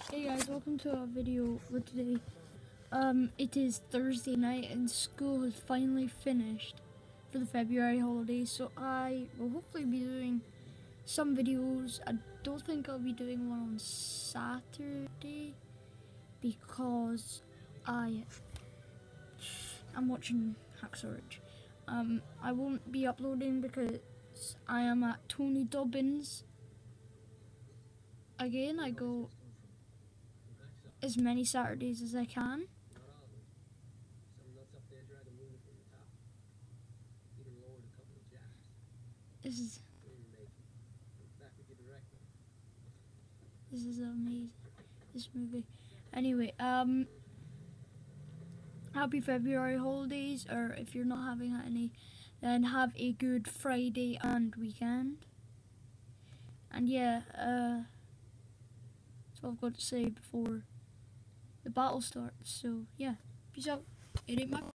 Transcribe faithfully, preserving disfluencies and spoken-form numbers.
Hey guys, welcome to a video for today. Um, it is Thursday night and school has finally finished for the February holidays, so I will hopefully be doing some videos. I don't think I'll be doing one on Saturday because I am watching Hacksaw Ridge. Um, I won't be uploading because I am at Tony Dobbins again. I go as many Saturdays as I can. This is this is amazing. This movie. Anyway, um, happy February holidays, or if you're not having any, then have a good Friday and weekend. And yeah, uh, that's all I've got to say before the battle starts. So yeah, peace out. It ain't my